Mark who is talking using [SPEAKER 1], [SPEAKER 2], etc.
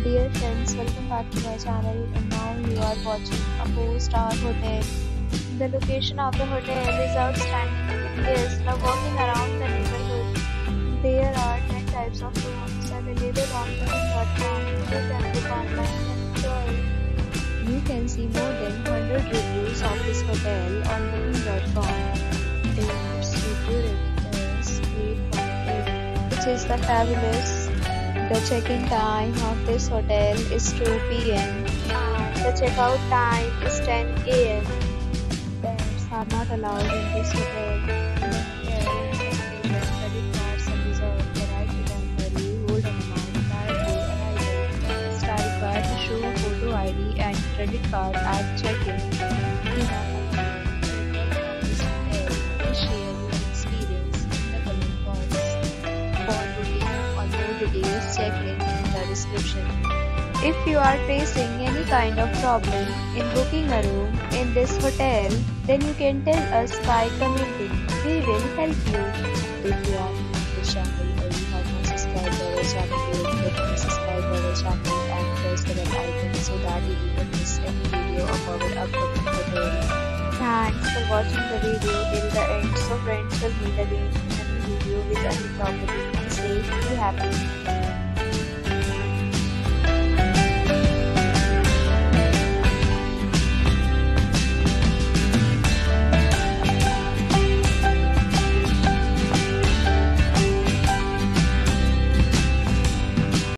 [SPEAKER 1] Dear friends, welcome back to my channel, and now you are watching a 4-star hotel. The location of the hotel is outstanding. Guests love walking around the neighborhood. There are 10 types of rooms available on booking.com. You can book online and enjoy. You can see more than 100 reviews of this hotel on booking.com. Its review rating is 8.8, which is the fabulous. The check-in time of this hotel is 2 p.m. and the check-out time is 10 a.m. Pets are not allowed in this hotel. Parents and credit cards are reserved the right to temporarily hold an amount prior to arrival. Guests are required to show a photo ID and credit card at check-in. If you have a this hotel, please share your experience in the comment box. For booking or more details, check link in the description. If you are facing any kind of problem in booking a room in this hotel, then you can tell us by commenting. We will help you. If you are new to the channel or you have not subscribed to our channel yet, then subscribe to our channel and press the bell icon so that you will not miss any video of our upcoming hotel. Thanks for watching the video till the end. So friends, will meet again in a new video with a new property. Be safe, be happy.